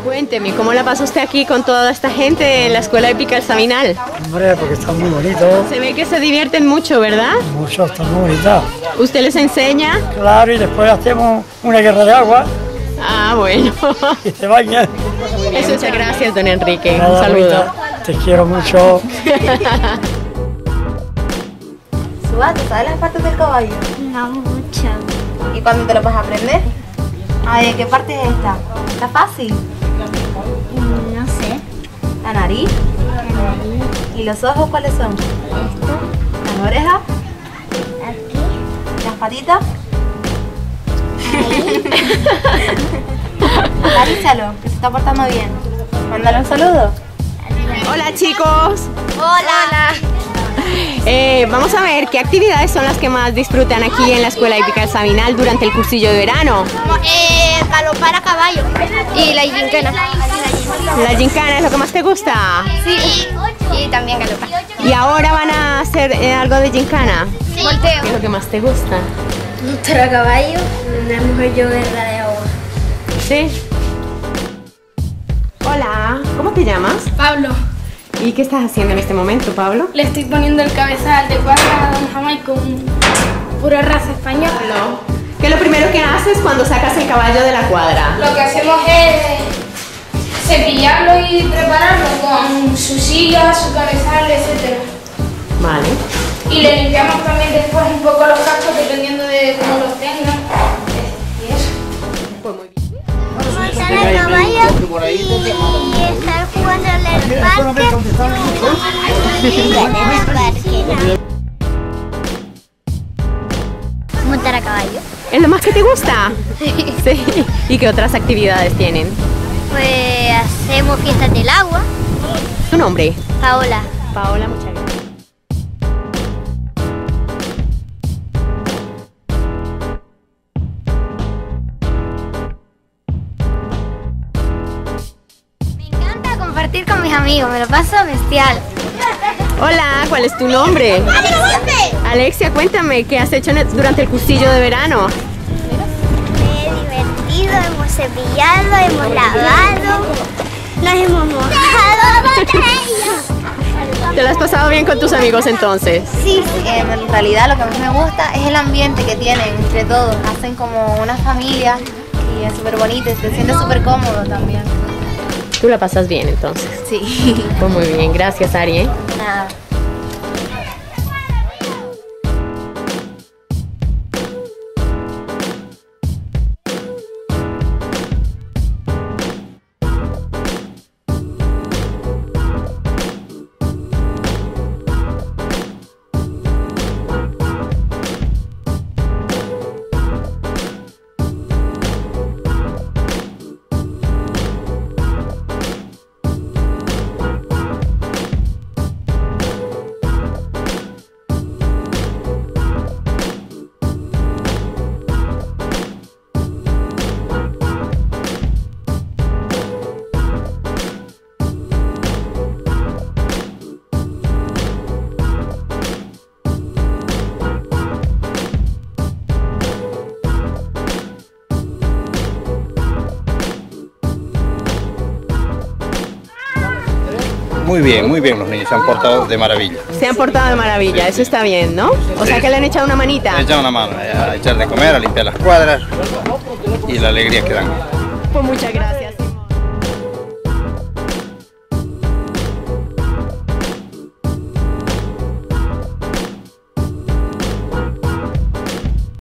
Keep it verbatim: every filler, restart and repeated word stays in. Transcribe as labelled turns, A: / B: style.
A: Cuénteme, ¿cómo la pasa usted aquí con toda esta gente en la escuela hípica El Sabinal?
B: Hombre, porque están muy bonitos.
A: Se ve que se divierten mucho, ¿verdad?
B: Muchos, están muy bonitos.
A: ¿Usted les enseña?
B: Claro, y después hacemos una guerra de agua
A: Ah, bueno.
B: y se bañan.
A: Eso, muchas gracias, don Enrique.
B: Nada,
A: Un saludo.
B: bonita, te quiero mucho.
C: Suba, ¿tú sabes las partes del caballo?
D: No mucho.
C: ¿Y cuándo te lo vas a aprender? Ay, ¿qué parte es esta? Está fácil.
D: No sé.
C: La nariz.
D: La nariz.
C: ¿Y los ojos cuáles son?
D: Esto.
C: Las orejas.
D: Aquí.
C: Las patitas.
D: Ahí.
C: Acarícialo, que se está portando bien. Mándale un saludo.
A: Hola, chicos.
C: Hola.
A: Eh, vamos a ver qué actividades son las que más disfrutan aquí en la escuela hípica El Sabinal durante el cursillo de verano.
D: Eh, galopar a caballo.
C: Y la gincana.
A: La gincana es lo que más te gusta.
D: Sí. Y también galopar.
A: Y ahora van a hacer eh, algo de gincana.
D: Sí.
A: ¿Qué es lo que más te gusta?
D: Montar a caballo. Una mujer yo guerra de agua.
A: Sí. Hola, ¿cómo te llamas?
E: Pablo,
A: ¿Y qué estás haciendo en este momento, Pablo?
E: le estoy poniendo el cabezal de cuadra a Don Jamai con pura raza española.
A: No. ¿Qué es lo primero que haces cuando sacas el caballo de la cuadra?
E: Lo que hacemos es cepillarlo y prepararlo con su silla, su cabezal, etcétera.
A: Vale.
E: Y le limpiamos también después un poco los cascos dependiendo de cómo los tengan. Y eso.
A: Pues muy bien.
D: Montar a caballo y estar jugando en el parque. Y en el parque. Montar a caballo.
A: ¿Es lo más que te gusta? Sí. ¿Y qué otras actividades tienen?
D: Pues hacemos fiestas del agua.
A: ¿Tu nombre?
D: Paola.
A: Paola, muchas gracias.
D: Me encanta compartir con mis amigos, me lo paso bestial.
A: Hola, ¿cuál es tu nombre? Alexia, cuéntame, ¿qué has hecho en el- durante el cursillo de verano?
D: Me he divertido, hemos cepillado, hemos lavado, nos hemos mojado.
A: ¿Te lo has pasado bien con tus amigos entonces?
C: Sí, en realidad lo que a mí me gusta es el ambiente que tienen entre todos. Hacen como una familia y es súper bonito y se siente súper cómodo también.
A: Tú la pasas bien entonces.
C: Sí.
A: Pues muy bien, gracias Ari. ¿eh?
C: Nada.
F: Muy bien, muy bien, los niños se han portado de maravilla.
A: Se han portado de maravilla, eso está bien, ¿no? O sea que le han echado una manita.
F: Le echan una mano a echar de comer, a limpiar las cuadras y la alegría que dan.
A: Pues muchas gracias.